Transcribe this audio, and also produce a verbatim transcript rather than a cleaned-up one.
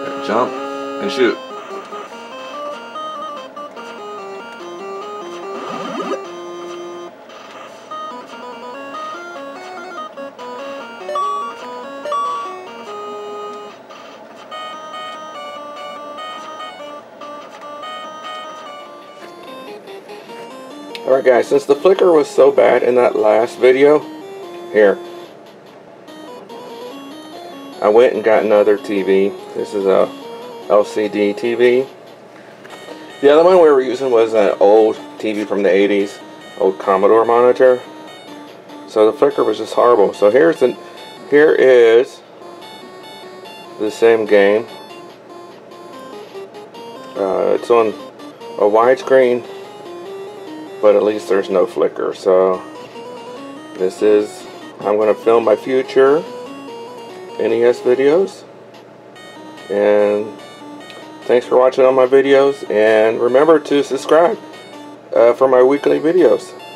Jump and shoot. Alright guys, since the flicker was so bad in that last video, here, I went and got another T V. This is a L C D T V. The other one we were using was an old T V from the eighties, old Commodore monitor. So the flicker was just horrible. So here's the, here is the same game. Uh, it's on a widescreen, but at least there's no flicker. So this is, I'm going to film my future N E S videos. And thanks for watching all my videos, and remember to subscribe uh, for my weekly videos.